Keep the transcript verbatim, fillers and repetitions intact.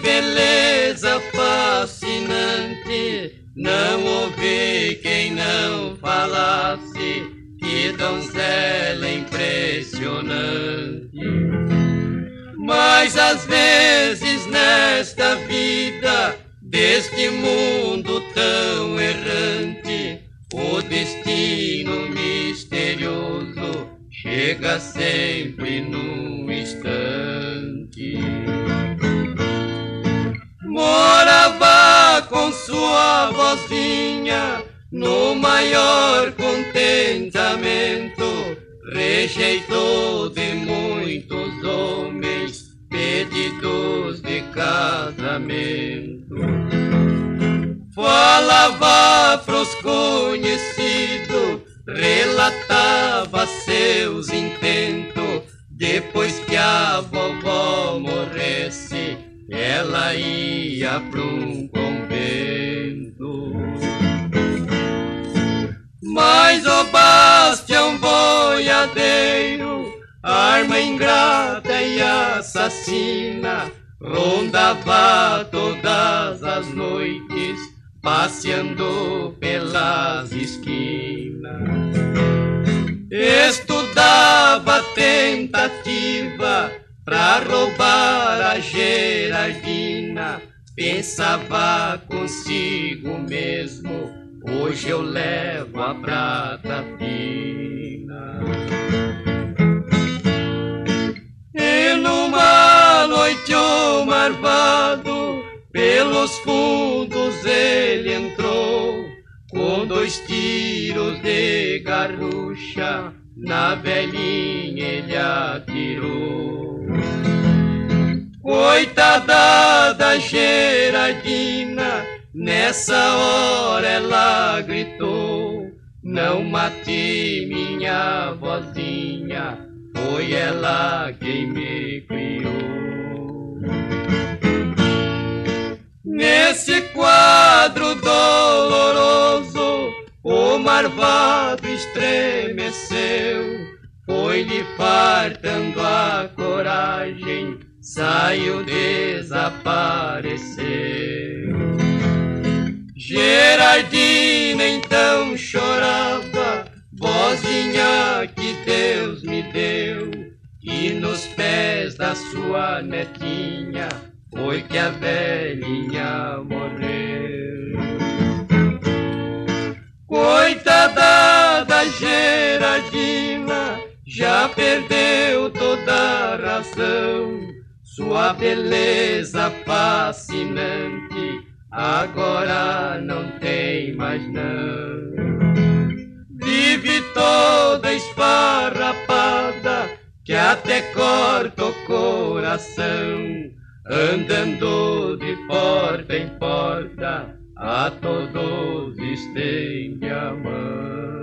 beleza fascinante, não ouvi quem não falasse que donzela impressionante. Mas às vezes nesta vida, deste mundo tão errante, o destino misterioso chega sempre num instante. Morava com sua vozinha no maior contentamento, rejeitou de muitos homens pedidos de casamento. Falava pros conhecidos, relatava seus intentos. Depois que a vovó morresse, ela ia pra um convento. Mas o Bastião boiadeiro, arma ingrata e assassina, rondava todas as noites, passeando pelas esquinas. Estudava tentativa pra roubar a Gerardina, pensava consigo mesmo, hoje eu levo a prata fina. E numa noite o marvado, pelos fundos ele entrou, com dois tiros de garrucha, na velhinha ele atirou. Coitada da Gerardina, nessa hora ela gritou, não mate minha vozinha, foi ela quem me criou. Nesse quadro doloroso, o marvado estremeceu, foi-lhe fartando a coragem, saiu, desapareceu. Gerardina então chorava, vozinha que Deus me deu, e nos pés da sua netinha foi que a velhinha morreu. Coitada da Gerardina, já perdeu toda a razão, sua beleza fascinante agora não tem mais não. Vive toda esfarrapada, que até corta o coração, andando de porta em porta, a todos estende a mão.